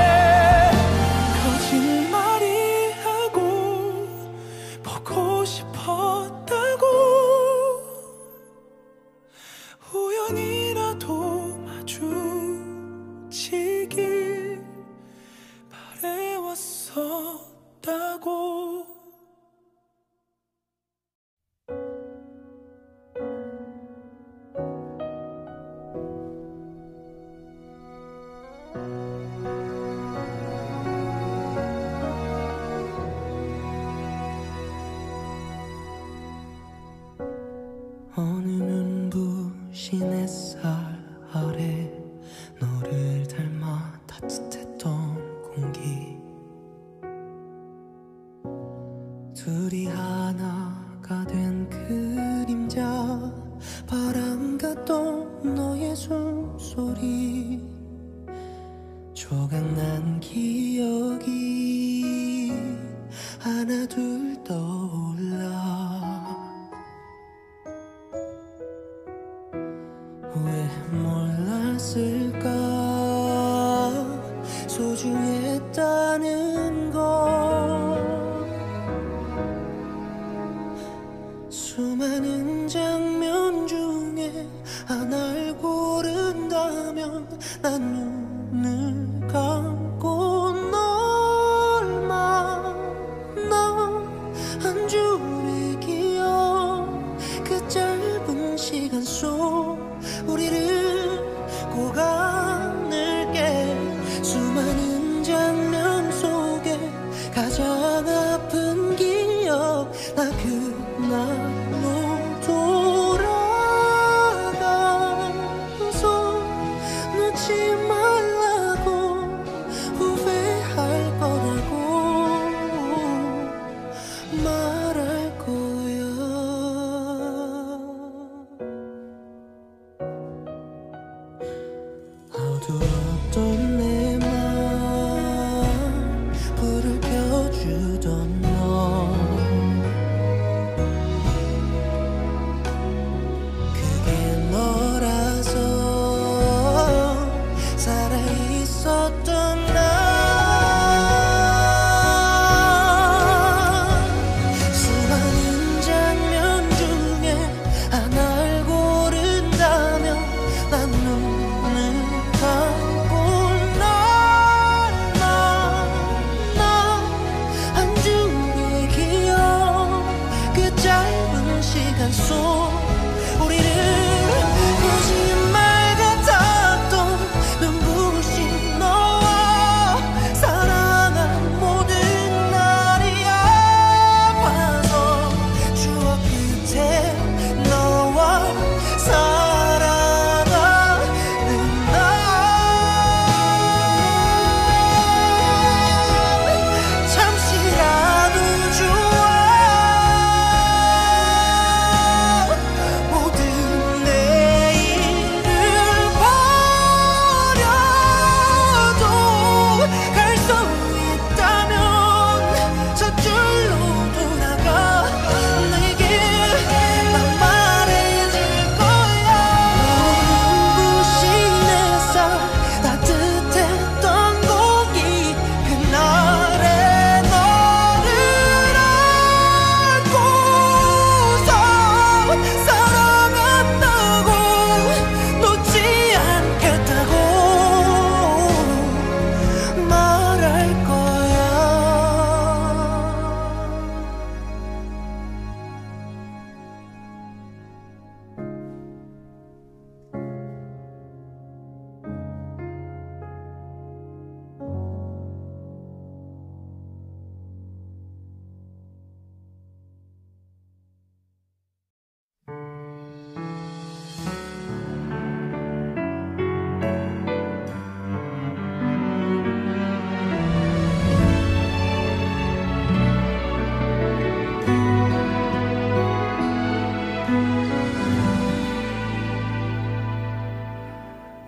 거짓말이 하고 보고 싶었다고. 우연이라도 마주치길 바래왔었다고. 어느 눈부신 햇살 아래 너를 닮아 따뜻했던 공기. 둘이 하나가 된 그림자. 바람 같던 너의 숨소리. 조각난 기억이 하나 둘 떠올라. 왜 몰랐을까? 소중했다는 걸. 수많은 장면 중에 하나를 고른다면 난 눈을 감고 널 만나. 한 줄의 기억. 그 짧은 시간 속 우리를 고가늘게. 수많은 장면 속에 가장 아픈 기억. 나 그날로 돌아가서 놓지 말라고 후회할 거라고 말할 거야. 어두웠던 내 맘 불을 켜주던 너. 그게 너라서 살아있었던 나. 수많은 장면 중에 하나를 고른다면 난 눈을 감고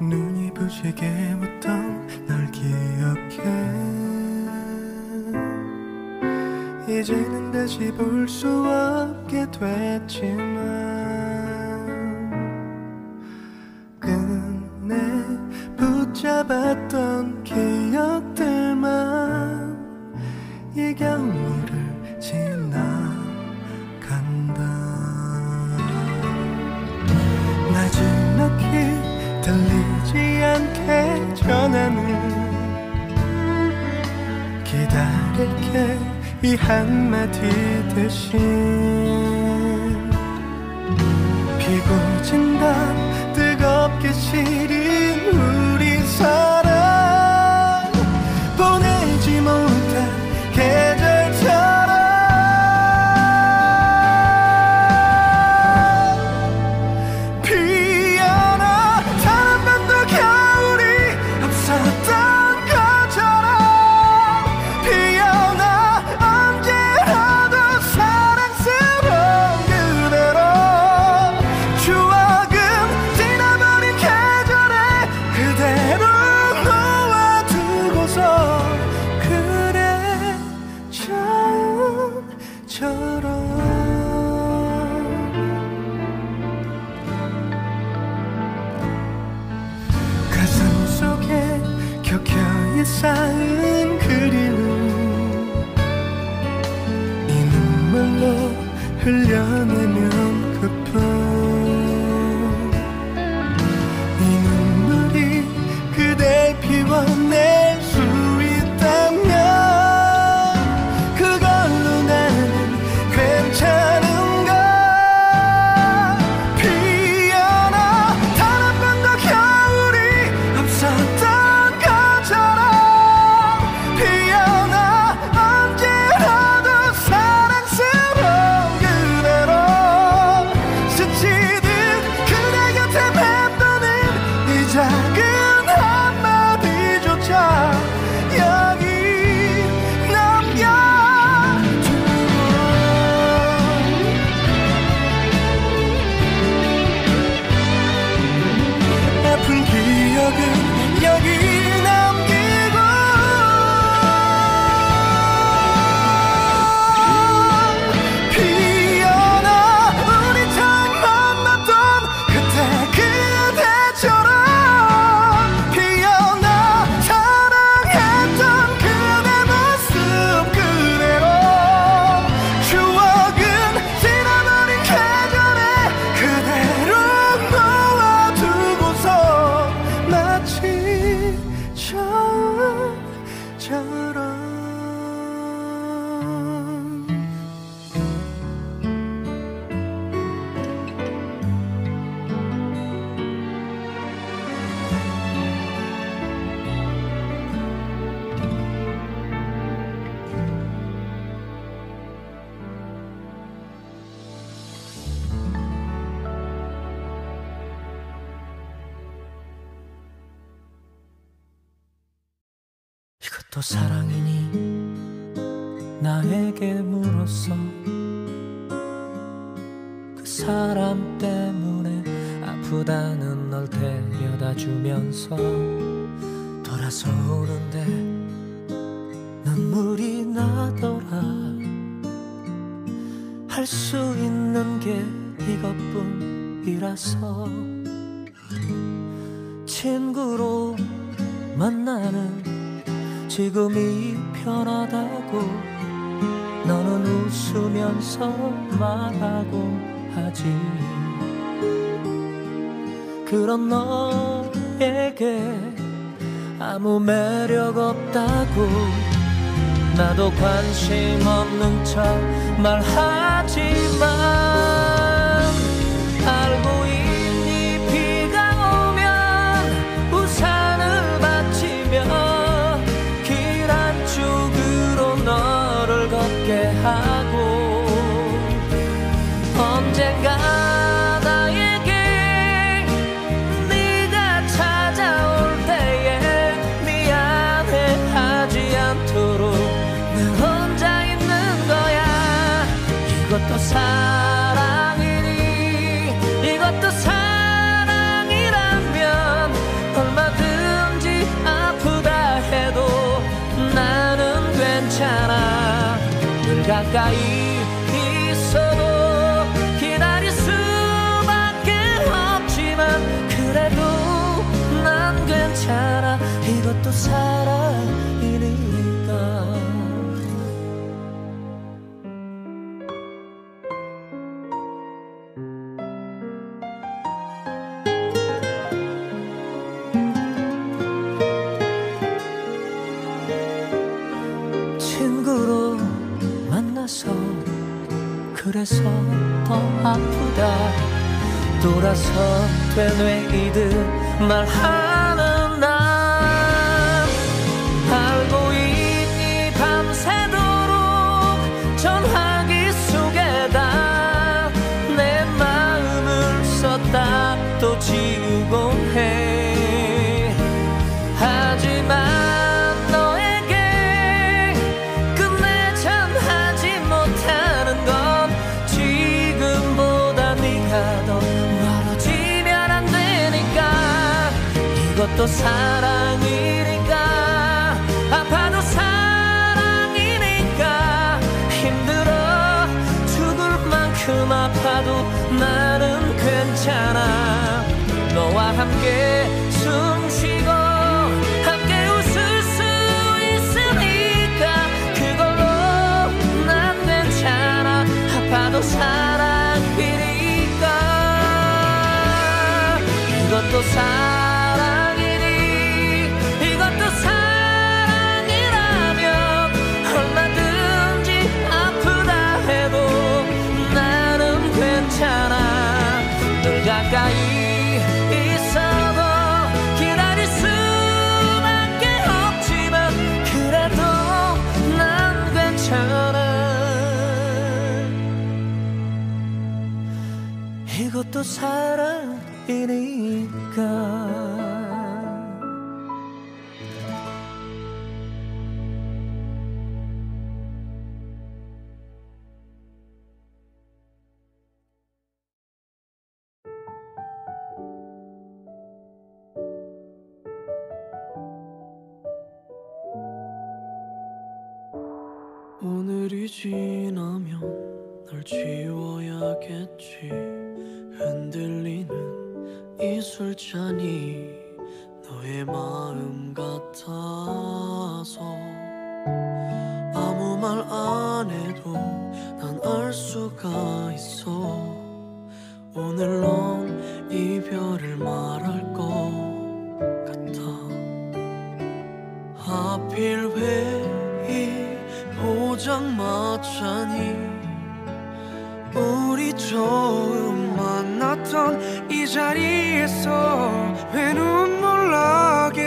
눈이 부시게 묻던 널 기억해. 이제는 다시 볼 수 없게 됐지만 끝내 붙잡았던 기억들만 이 겨울을 지나간다. 나지막히 들리지 않게 전하는 기다릴게 이 한마디 대신 피고 진 밤 뜨겁게 시린 우리 사랑 보내지 못한 계절처럼 피어나 단 한 번도 겨울이 없었던 것처럼 피어나 언제라도 사랑스러운 그대로 추억은 지나버린 계절에 그대로 놓아두고서 그래 처음처럼 가슴 속에 켜켜이 쌓은 그리움 이 눈물로 흘려내면 그뿐 이 눈물이 그댈 피워낼 수 있다면 그걸로 나는 괜찮은가. 피어나 단 한 번도 겨울이 없었던 것처럼 피어나 언제라도 사랑스러운 그대로 스치듯 그대 곁에 맴도는 이 작은 한마디조차 여기 남겨두고 아픈 기억은 여기 남기고 피어나 우리 처음 만났던 그때 그대처럼 피어나 사랑했던 그대 모습 그대로 추억은 지나버린 계절에 그대로 놓아두고서 마치 처음처럼 이것도 사랑이니 나에게 물었어. 그 사람 때문에 아프다는 널 데려다 주면서 돌아서 오는데 눈물이 나더라. 할 수 있는 게 이것뿐이라서 친구로 만나는 지금이 편하다고 너는 웃으면서 말하고 하지. 그런 너에게 아무 매력 없다고 나도 관심 없는 척 말하지만 알고 있니 비가 오면 우산을 받치며 길 한쪽으로 너를 걷게 하고 언젠가 나에게 네가 찾아올 때에 미안해하지 않도록 늘 혼자 있는 거야. 이것도 가까이 있어도 기다릴 수밖에 없지만 그래도 난 괜찮아. 이것도 사랑이니까. 친구로 만나서 그래서 더 아프다. 돌아서 되뇌이듯 말하는 난 알고 있니 밤새도록 전화기 속에다 내 마음을 썼다 또 지우곤 해. 하지만 너에게 끝내 전하지 못하는 건 지금보다 네가 더 멀어지면 안 되니까. 이것도 사랑이니까. 아파도 사랑이니까. 힘들어 죽을 만큼 아파도 나는 괜찮아. 너와 함께 숨쉬고 함께 웃을 수 있으니까 그걸로 난 괜찮아. 아파도 사랑이니까. 이것도 사랑이니. 이것도 사랑이라면 얼마든지 아프다 해도 나는 괜찮아. 널 가까이 있어도 기다릴 수밖에 없지만 그래도 난 괜찮아. 이것도 사랑이니까. 오늘이 지나면 널 지워야겠지. 흔들리는 이 술잔이 너의 마음 같아서 아무 말 안 해도 난 알 수가 있어. 오늘 넌 이별을 말할 것 같아. 하필 왜 이 포장마차니. 우리 처음 만났던 이 자리에서 왜 눈물 나게.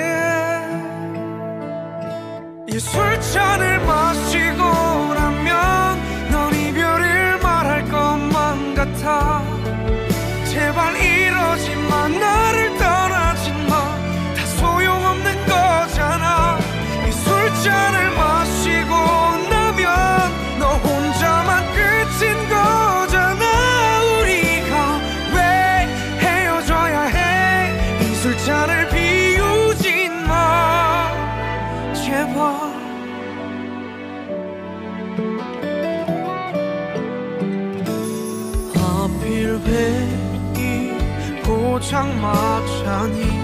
이 술잔을 마시고 나면 넌 이별을 말할 것만 같아. 제발 이러지 마. 나를 떠나지 마. 다 소용없는 거잖아. 이 술잔을 마시고 나면 너 혼자만 끝인 거잖아. 우리가 왜 헤어져야 해. 이 술잔을 비우지 마. 제발. 하필 왜 이 포장마차니.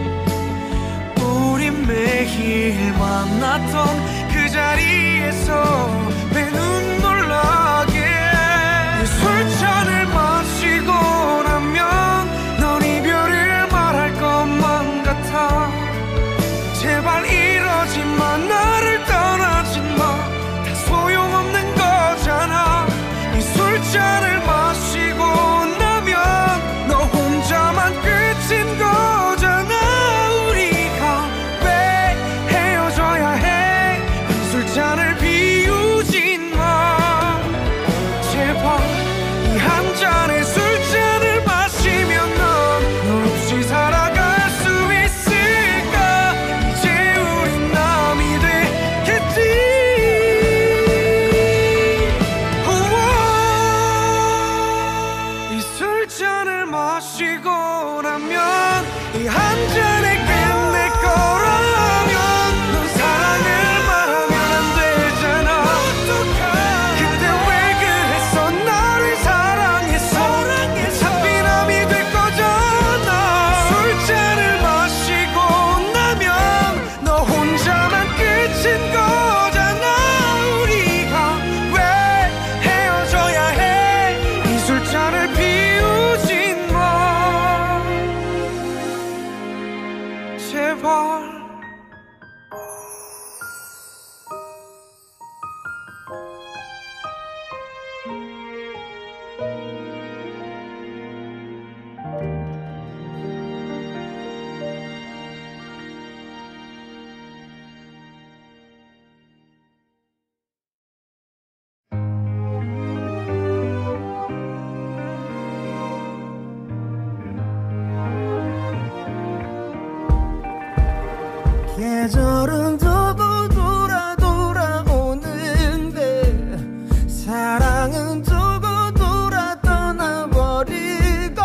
우린 매일 만났던 그 자리에서 왜 눈물 나게. 이 술잔을 마시고 나면 넌 이별을 말할 것만 같아. 제발 이러지 마. 나를 떠나지 마. 다 소용없는 거잖아. 이 술잔을 마시고 나면 너 혼자만 끝인 거잖아. 우리가 왜 헤어져야 해. 이 술잔을 비우지 마. 제발 이 한 잔의 술잔을 마시면 넌 없이 살아갈 수 있을까. 이제 우린 남이 되겠지. 이 술잔을 마시고 나면 이 한 잔에 끝낼 거라면 넌 사랑을 말하면 안 되잖아. 그대 계절은 두고 돌아오는데 사랑은 두고 돌아 떠나버리고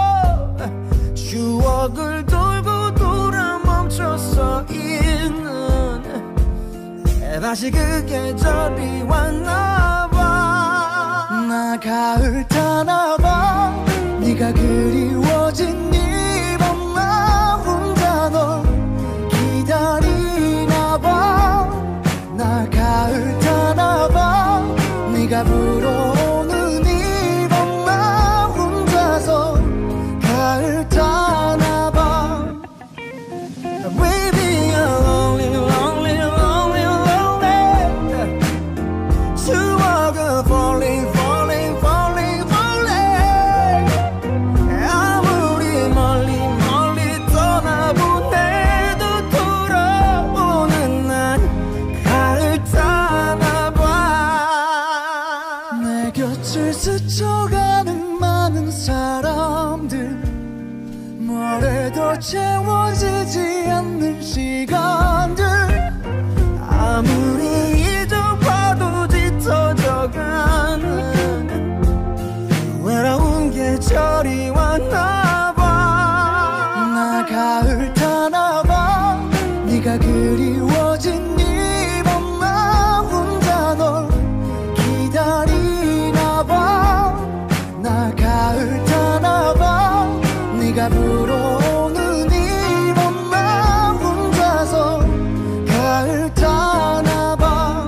추억을 돌고 돌아 멈춰서 있는 다시 그 계절이 왔나봐. 나 가을 타나봐. 네가 그리워진 이밤 나 혼자 널 기다리나봐. 나 가을 타나봐. 네가 불어오는 이밤 나 혼자서 가을 타나봐. Baby you're lonely lonely lonely lonely. 추억은 falling falling falling falling. 아무리 멀리 멀리 떠나보내도 돌아오는 난 가을 타나봐. 내 곁을 스쳐가는 많은 사람들 뭐래도 채워지지 않는 시간들 아무리 잊어봐도 짙어져가는 외로운 계절이 왔나봐. 나 가을 타나봐. 네가 그리워진 이밤 나 혼자 널 기다리나봐. 나 가을 타나봐. 네가 불어오는 이밤 나 혼자서 가을 타나봐.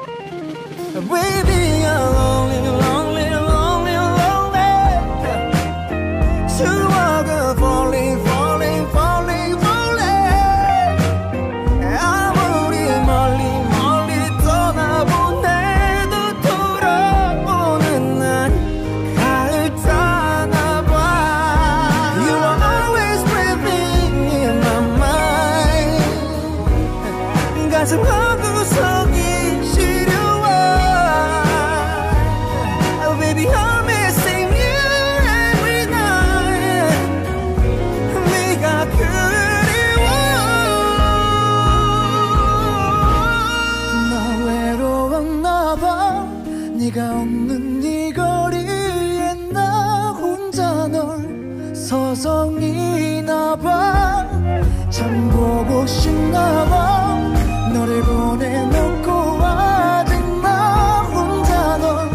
Baby you're lonely lonely lonely lonely. 추억은 falling falling falling falling. 아무리 멀리 멀리 떠나보내도 돌아오는 난 가을 타나봐. You are always breathing in my mind. 가슴 한구석이 시려워. Oh baby I'm missing you every night. 네가 그리워. 나 외로웠나봐. 네가 없는 이 거리에 나 혼자 널 서성이나봐. 참 보고 싶나봐. 너를 보내놓고 아직 나 혼자 널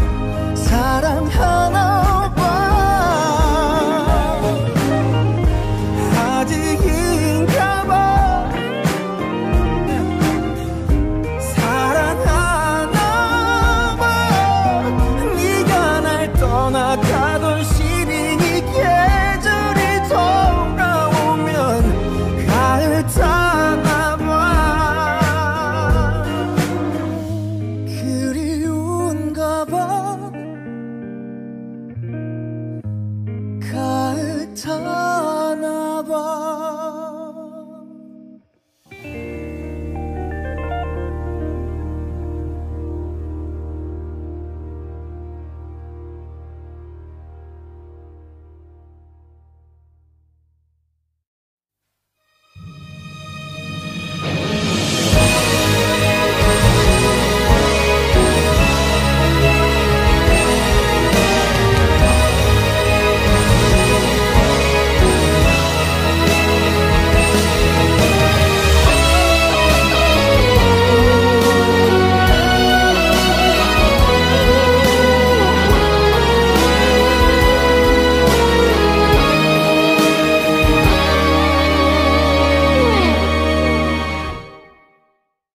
사랑하나봐. 아직인가봐. 사랑하나봐. 네가 날 떠나가던 시린 이 계절이 돌아오면 가을 타나봐. 그리운가봐. 가을 타나봐.